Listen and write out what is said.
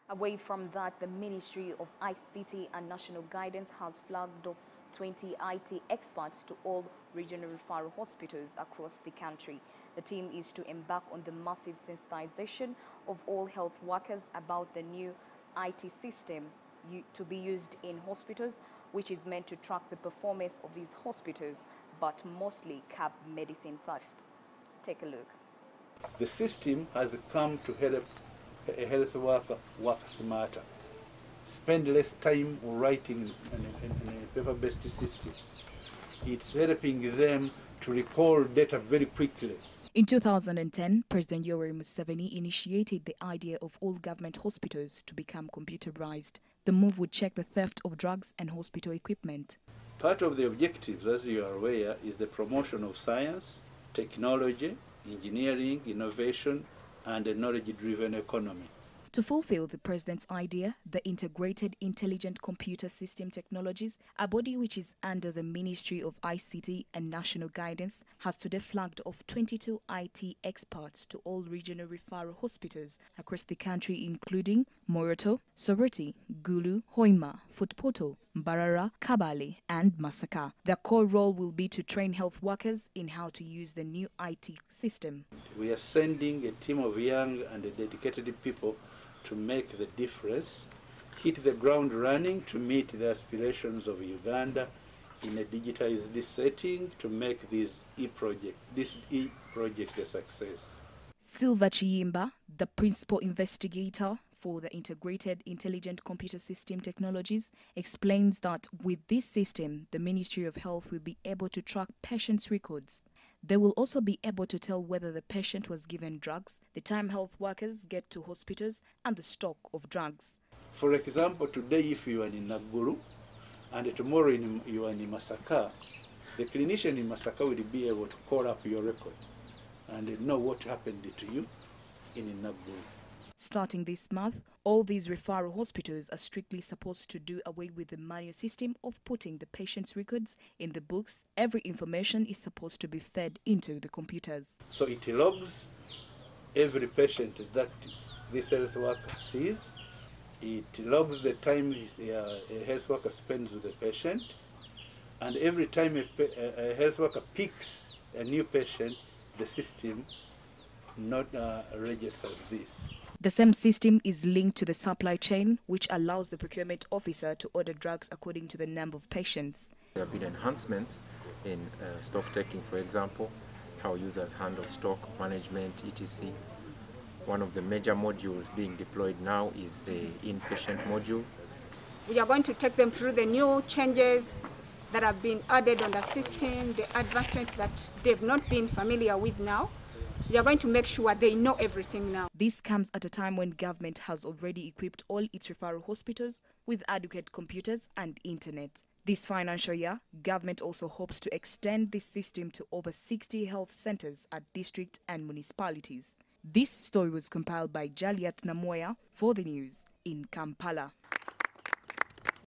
Away from that, the Ministry of ICT and National Guidance has flagged off 20 IT experts to all regional referral hospitals across the country. The team is to embark on the massive sensitization of all health workers about the new IT system to be used in hospitals, which is meant to track the performance of these hospitals, but mostly curb medicine theft. Take a look. The system has come to help a health worker work smarter, spend less time writing in a paper-based system. It's helping them to recall data very quickly. In 2010, President Yoweri Museveni initiated the idea of all government hospitals to become computerized. The move would check the theft of drugs and hospital equipment. Part of the objectives, as you are aware, is the promotion of science, technology, engineering, innovation, and a knowledge-driven economy. To fulfill the President's idea, the Integrated Intelligent Computer System Technologies, a body which is under the Ministry of ICT and National Guidance, has today flagged off 22 IT experts to all regional referral hospitals across the country, including Moroto, Soroti, Gulu, Hoima, Futpoto, Mbarara, Kabale, and Masaka. Their core role will be to train health workers in how to use the new IT system. We are sending a team of young and dedicated people to make the difference, hit the ground running to meet the aspirations of Uganda in a digitized setting to make this e-project a success. Silva Chiyimba, the principal investigator for the Integrated Intelligent Computer System Technologies, explains that with this system, the Ministry of Health will be able to track patients' records. They will also be able to tell whether the patient was given drugs, the time health workers get to hospitals, and the stock of drugs. For example, today if you are in Naguru and tomorrow you are in Masaka, the clinician in Masaka will be able to call up your record and know what happened to you in Naguru. Starting this month, all these referral hospitals are strictly supposed to do away with the manual system of putting the patient's records in the books. Every information is supposed to be fed into the computers. So it logs every patient that this health worker sees. It logs the time a health worker spends with the patient. And every time a health worker picks a new patient, the system not registers this. The same system is linked to the supply chain, which allows the procurement officer to order drugs according to the number of patients. There have been enhancements in stock taking, for example, how users handle stock management, etc. One of the major modules being deployed now is the inpatient module. We are going to take them through the new changes that have been added on the system, the advancements that they've not been familiar with now. We are going to make sure they know everything now. This comes at a time when government has already equipped all its referral hospitals with adequate computers and internet. This financial year, government also hopes to extend this system to over 60 health centers at district and municipalities. This story was compiled by Jaliat Namoya for the news in Kampala.